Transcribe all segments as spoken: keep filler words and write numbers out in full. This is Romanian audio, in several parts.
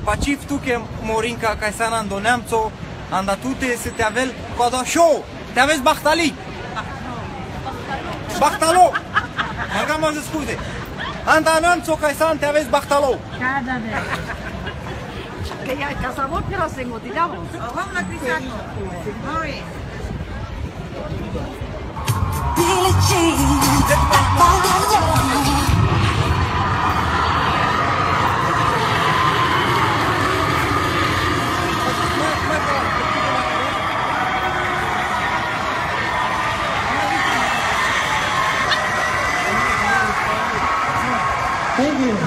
Pacif tu que morinca caisana andoneamțo, andatute se te avel codașo, te aveți bahtali. Bahtalo. Magam mă scuze. Andanamțo caisan te aveți bahtalo. Cada vez. Que ya casamos pero se motivamos. Vamos la Cristiano. Muy bien. Thank you.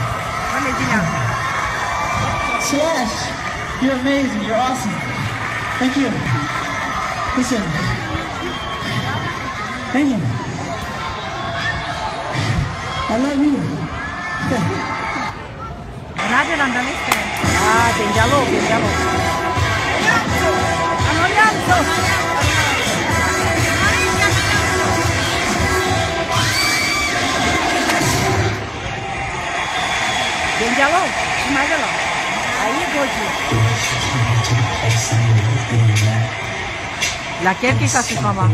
Slash, you're amazing. You're awesome. Thank you. Listen. Thank you. I love you. Nadie la andalista. Ah, pinjalo, pinjalo. Anolianzo. Pinjalo, mágalo. Ahí goji. La kerki kasi mama.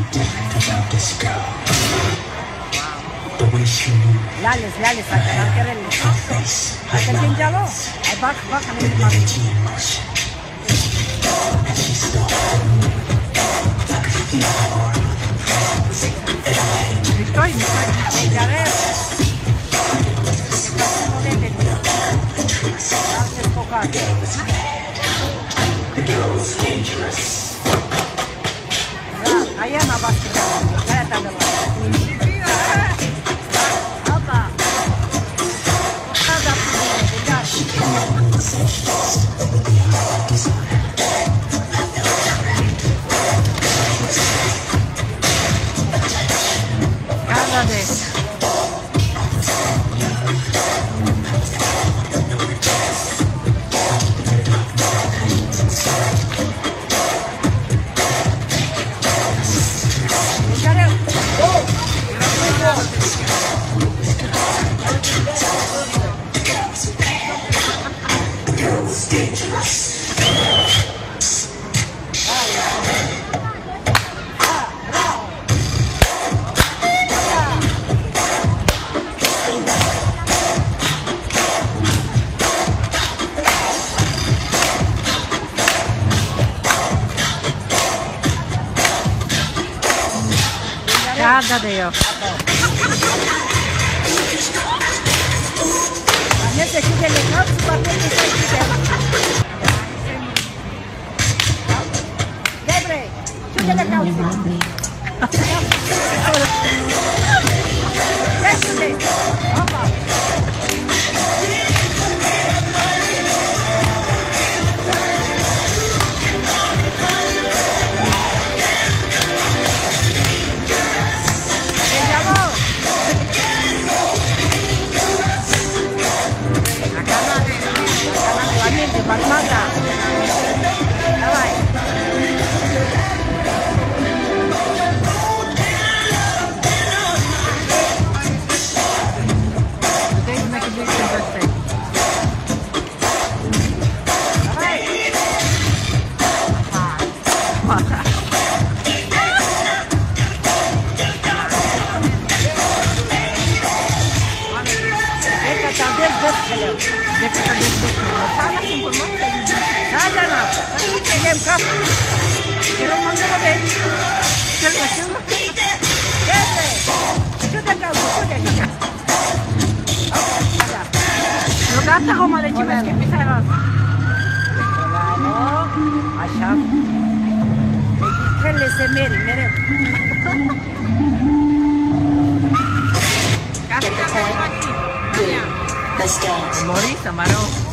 Lales, lales, sacar quererle. Hasta pinjalo. Ay bak bak hani mami. Victoria, pinjale. Ayah nak pasti. Saya tak ada. Apa? Ada Cada vez. Cada de ellos. Nesse aqui é legal, se bater no seu quiser. Debre, chuta da calça. Desce, opa. Mata. Давай. Gata como de chivas que empezaron. Aşağı. Kelle se meri meri. Let's dance. Morisa, maro.